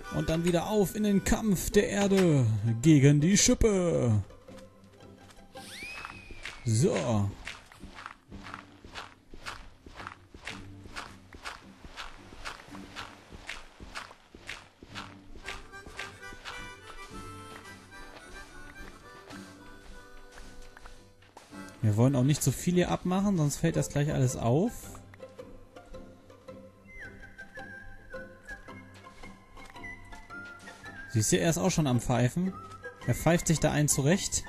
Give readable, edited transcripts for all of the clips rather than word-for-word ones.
Und dann wieder auf in den Kampf der Erde gegen die Schippe. So. Wir wollen auch nicht so viel hier abmachen, sonst fällt das gleich alles auf. Siehst du, er ist auch schon am Pfeifen. Er pfeift sich da einen zurecht.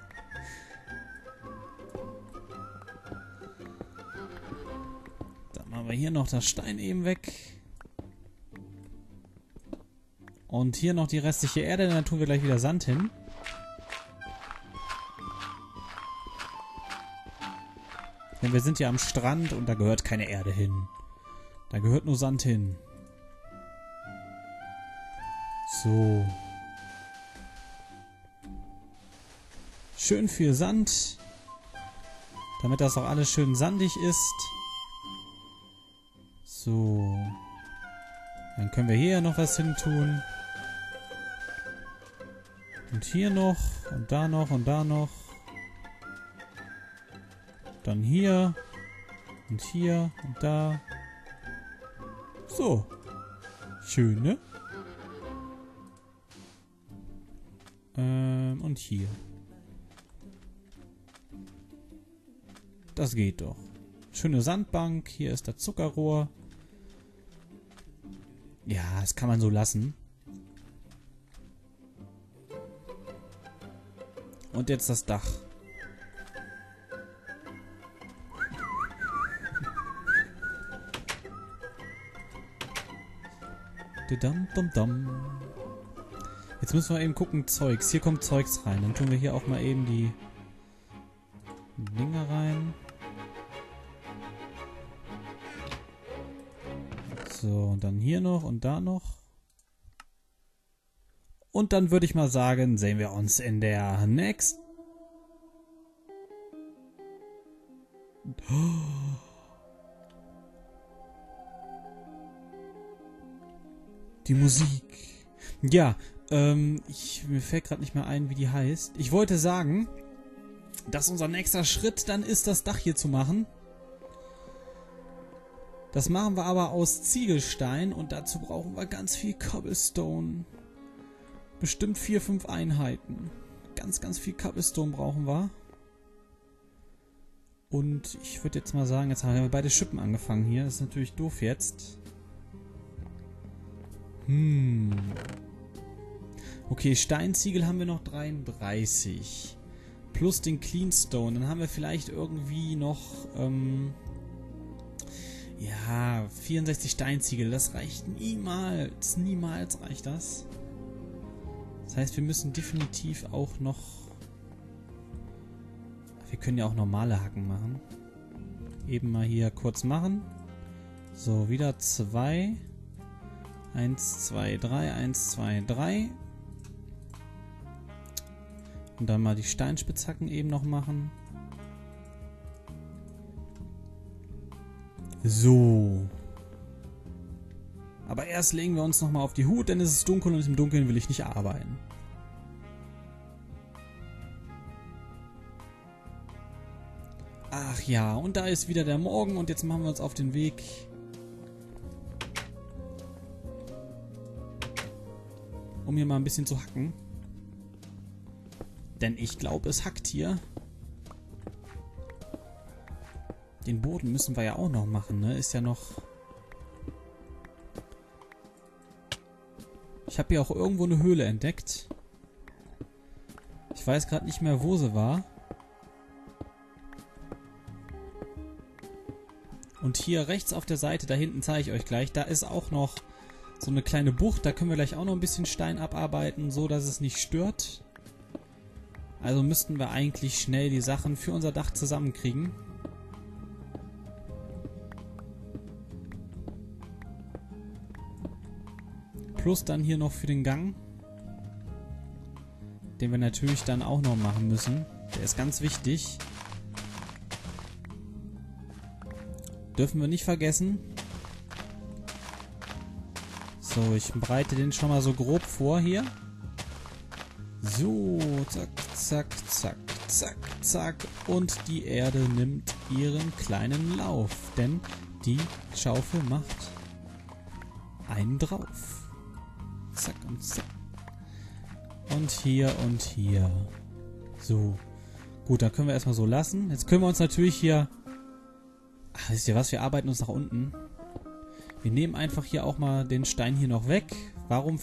Dann machen wir hier noch das Stein eben weg. Und hier noch die restliche Erde, dann tun wir gleich wieder Sand hin. Denn wir sind ja am Strand und da gehört keine Erde hin. Da gehört nur Sand hin. So. Schön viel Sand. Damit das auch alles schön sandig ist. So. Dann können wir hier noch was hin tun. Und hier noch. Und da noch. Und da noch. Dann hier. Und hier. Und da. So. Schön, ne? Und hier. Das geht doch. Schöne Sandbank. Hier ist das Zuckerrohr. Ja, das kann man so lassen. Und jetzt das Dach. Jetzt müssen wir eben gucken, Zeugs. Hier kommt Zeugs rein. Dann tun wir hier auch mal eben die Dinger rein. So, und dann hier noch und da noch. Und dann würde ich mal sagen, sehen wir uns in der nächsten... Die Musik. Ja, mir fällt gerade nicht mehr ein, wie die heißt. Ich wollte sagen, dass unser nächster Schritt dann ist, das Dach hier zu machen. Das machen wir aber aus Ziegelstein und dazu brauchen wir ganz viel Cobblestone. Bestimmt 4, 5 Einheiten. Ganz, ganz viel Cobblestone brauchen wir. Und ich würde jetzt mal sagen, jetzt haben wir beide Schippen angefangen hier. Das ist natürlich doof jetzt. Okay, Steinziegel haben wir noch 33. Plus den Cleanstone. Dann haben wir vielleicht irgendwie noch, ja, 64 Steinziegel. Das reicht niemals. Niemals reicht das. Das heißt, wir müssen definitiv auch noch... Wir können ja auch normale Hacken machen. Eben mal hier kurz machen. So, wieder 2. 1, 2, 3, 1, 2, 3. Und dann mal die Steinspitzhacken eben noch machen. So. Aber erst legen wir uns nochmal auf die Hut, denn es ist dunkel und im Dunkeln will ich nicht arbeiten. Ach ja, und da ist wieder der Morgen und jetzt machen wir uns auf den Weg... um hier mal ein bisschen zu hacken. Denn ich glaube, es hackt hier. Den Boden müssen wir ja auch noch machen, ne? Ist ja noch... Ich habe hier auch irgendwo eine Höhle entdeckt. Ich weiß gerade nicht mehr, wo sie war. Und hier rechts auf der Seite, da hinten zeige ich euch gleich, da ist auch noch so eine kleine Bucht. Da können wir gleich auch noch ein bisschen Stein abarbeiten, so dass es nicht stört. Also müssten wir eigentlich schnell die Sachen für unser Dach zusammenkriegen. Plus dann hier noch für den Gang. Den wir natürlich dann auch noch machen müssen. Der ist ganz wichtig. Dürfen wir nicht vergessen. So, ich bereite den schon mal so grob vor hier. So, zack, zack, zack, zack, zack. Und die Erde nimmt ihren kleinen Lauf, denn die Schaufel macht einen drauf. Zack und zack. Und hier und hier. So. Gut, dann können wir erstmal so lassen. Jetzt können wir uns natürlich hier... Ach, wisst ihr was? Wir arbeiten uns nach unten. Wir nehmen einfach hier auch mal den Stein hier noch weg. Warum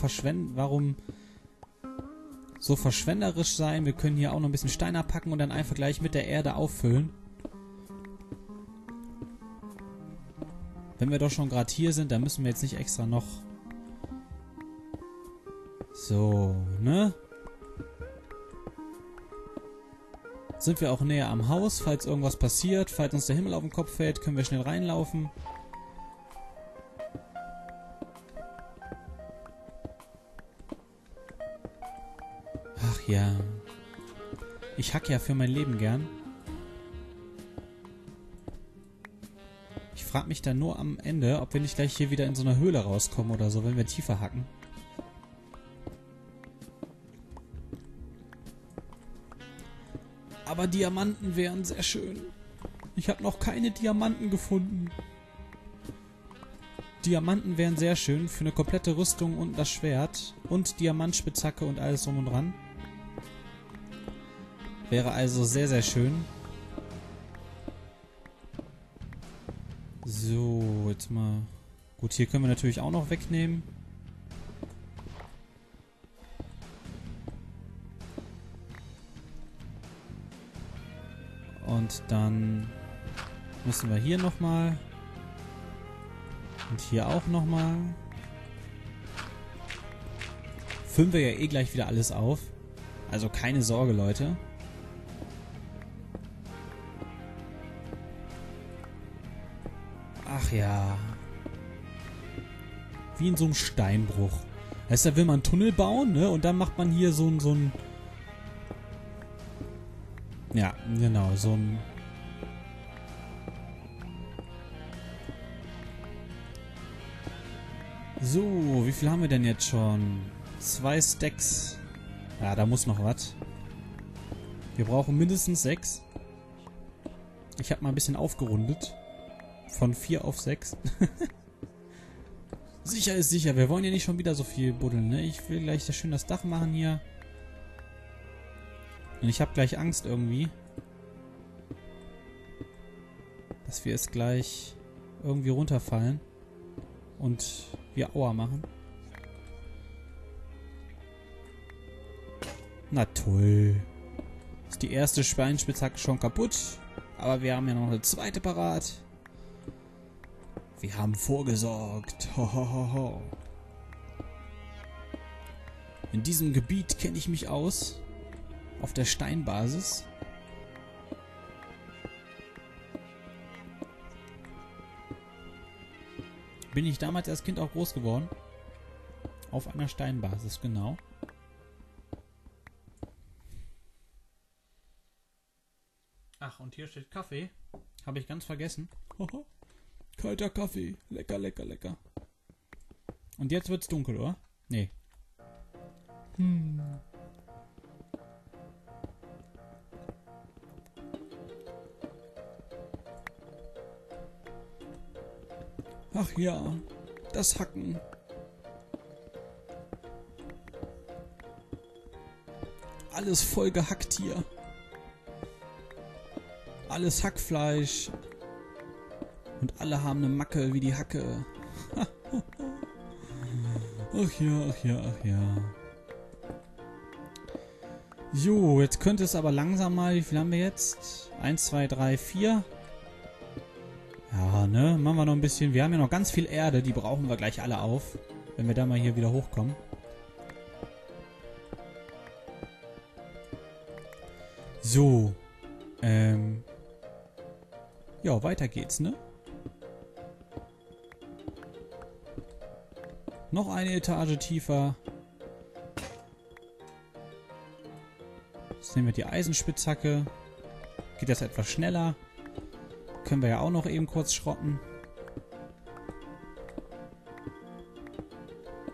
so verschwenderisch sein? Wir können hier auch noch ein bisschen Stein abpacken und dann einfach gleich mit der Erde auffüllen. Wenn wir doch schon gerade hier sind, dann müssen wir jetzt nicht extra noch... So, ne? Sind wir auch näher am Haus, falls irgendwas passiert, falls uns der Himmel auf den Kopf fällt, können wir schnell reinlaufen. Ach ja. Ich hacke ja für mein Leben gern. Ich frage mich dann nur am Ende, ob wir nicht gleich hier wieder in so einer Höhle rauskommen oder so, wenn wir tiefer hacken. Aber Diamanten wären sehr schön. Ich habe noch keine Diamanten gefunden. Diamanten wären sehr schön für eine komplette Rüstung und das Schwert. Und Diamantspitzhacke und alles drum und dran. Wäre also sehr, sehr schön. So, jetzt mal... Gut, hier können wir natürlich auch noch wegnehmen. Und dann müssen wir hier nochmal. Und hier auch nochmal. Füllen wir ja eh gleich wieder alles auf. Also keine Sorge, Leute. Ach ja. Wie in so einem Steinbruch. Heißt, da will man einen Tunnel bauen, ne? Und dann macht man hier so ein... Ja, genau, so ein... So, wie viel haben wir denn jetzt schon? 2 Stacks. Ja, da muss noch was. Wir brauchen mindestens 6. Ich habe mal ein bisschen aufgerundet. Von 4 auf 6. Sicher ist sicher. Wir wollen ja nicht schon wieder so viel buddeln, ne? Ich will gleich sehr schön das Dach machen hier. Und ich habe gleich Angst irgendwie, dass wir es gleich irgendwie runterfallen und wir Aua machen. Na toll. Ist die erste Schweinspitzhacke schon kaputt, aber wir haben ja noch eine zweite parat. Wir haben vorgesorgt. Ho, ho, ho, ho. In diesem Gebiet kenne ich mich aus. Auf der Steinbasis. Bin ich damals als Kind auch groß geworden. Auf einer Steinbasis, genau. Ach, und hier steht Kaffee. Habe ich ganz vergessen. Kalter Kaffee. Lecker, lecker, lecker. Und jetzt wird's dunkel, oder? Nee. Ach ja, das Hacken. Alles voll gehackt hier. Alles Hackfleisch. Und alle haben eine Macke wie die Hacke. Ach ja, ach ja, ach ja. Jo, jetzt könnte es aber langsam mal... Wie viel haben wir jetzt? 1, 2, 3, 4. Ja, ne? Machen wir noch ein bisschen. Wir haben ja noch ganz viel Erde. Die brauchen wir gleich alle auf. Wenn wir da mal hier wieder hochkommen. So. Ja, weiter geht's, ne? Noch eine Etage tiefer. Jetzt nehmen wir die Eisenspitzhacke. Geht das etwas schneller. Können wir ja auch noch eben kurz schrotten.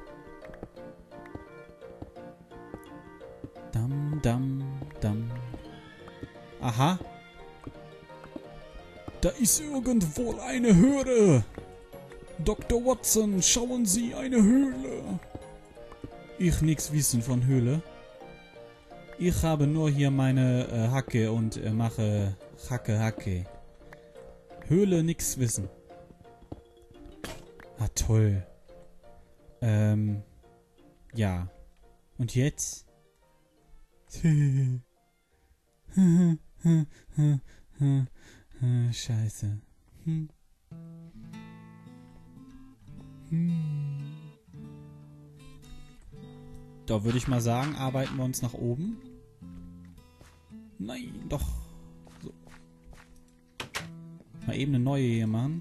dam, dam. Aha. Da ist irgendwo eine Höhle. Dr. Watson, schauen Sie, eine Höhle. Ich nix wissen von Höhle. Ich habe nur hier meine Hacke und mache Hacke. Höhle nix wissen. Ah, toll. Ja. Und jetzt? Scheiße. Da würde ich mal sagen, arbeiten wir uns nach oben. Nein, doch. So. Mal eben eine neue hier machen.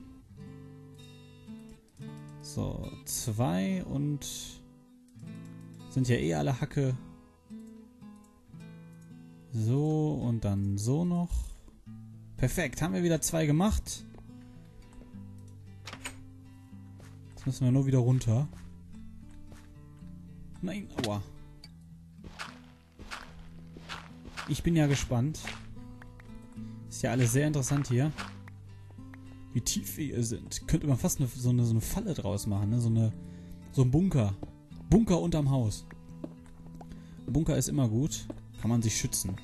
So, 2 und sind ja eh alle Hacke. So, und dann so noch. Perfekt, haben wir wieder 2 gemacht. Jetzt müssen wir nur wieder runter. Nein, aua. Ich bin ja gespannt. Ist ja alles sehr interessant hier. Wie tief wir hier sind. Könnte man fast so eine Falle draus machen, ne? So ein Bunker. Bunker unterm Haus. Bunker ist immer gut. Kann man sich schützen.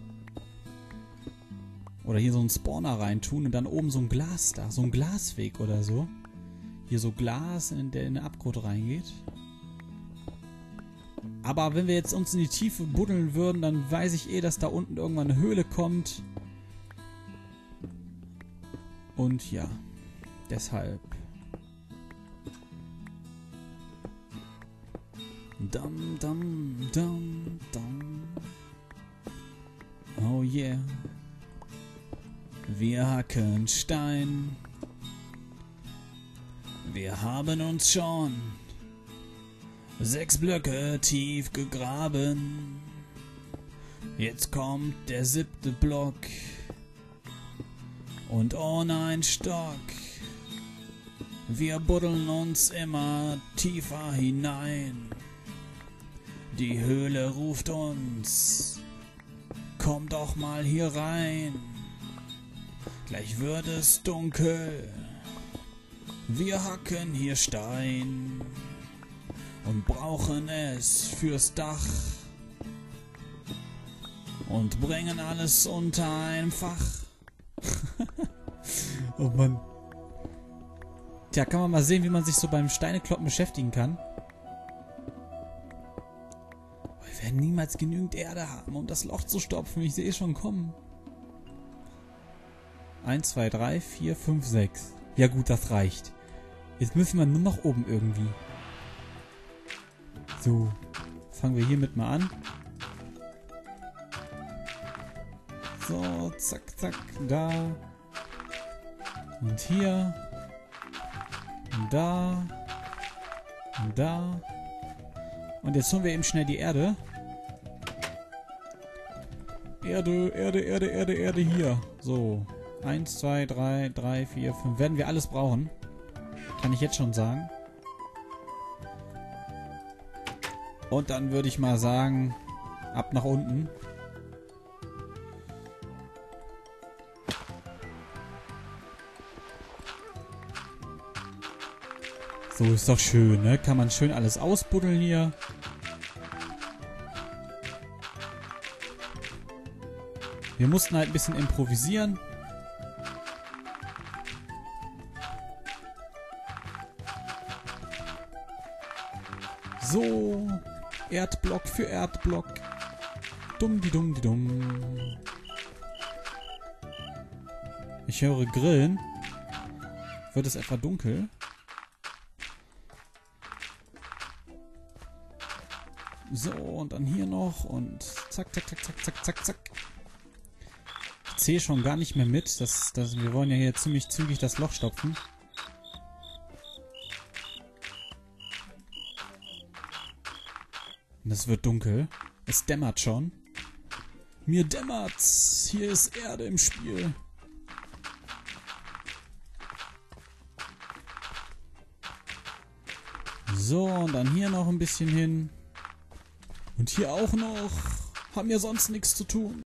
Oder hier so einen Spawner reintun und dann oben so ein Glas da. So ein Glasweg oder so. Hier so Glas, der in den Abgrund reingeht. Aber wenn wir jetzt uns in die Tiefe buddeln würden, dann weiß ich eh, dass da unten irgendwann eine Höhle kommt. Und ja, deshalb. Dum, dum, dum, dum. Oh yeah. Wir hacken Stein. Wir haben uns schon 6 Blöcke tief gegraben. Jetzt kommt der 7. Block. Und ohne einen Stock. Wir buddeln uns immer tiefer hinein. Die Höhle ruft uns. Komm doch mal hier rein. Gleich wird es dunkel. Wir hacken hier Stein. Und brauchen es fürs Dach. Und bringen alles unter ein Fach. Oh Mann. Tja, kann man mal sehen, wie man sich so beim Steinekloppen beschäftigen kann. Wir werden niemals genügend Erde haben, um das Loch zu stopfen. Ich sehe es schon kommen. 1, 2, 3, 4, 5, 6. Ja gut, das reicht. Jetzt müssen wir nur noch oben irgendwie. So. Fangen wir hiermit mal an. So, zack, zack, da. Und hier. Und da. Und da. Und jetzt holen wir eben schnell die Erde. Erde hier. So. 1, 2, 3, 4, 5. Werden wir alles brauchen. Kann ich jetzt schon sagen. Und dann würde ich mal sagen, ab nach unten. So, ist doch schön, ne? Kann man schön alles ausbuddeln hier. Wir mussten halt ein bisschen improvisieren. So. Erdblock für Erdblock. Dumm, die dumm, die dumm. Ich höre Grillen. Wird es etwa dunkel? So, und dann hier noch und zack, zack, zack, zack, zack, zack, zack. Ich zähle schon gar nicht mehr mit. Wir wollen ja hier ziemlich zügig das Loch stopfen. Und es wird dunkel. Es dämmert schon. Mir dämmert's. Hier ist Erde im Spiel. So, und dann hier noch ein bisschen hin. Und hier auch noch. haben ja sonst nichts zu tun.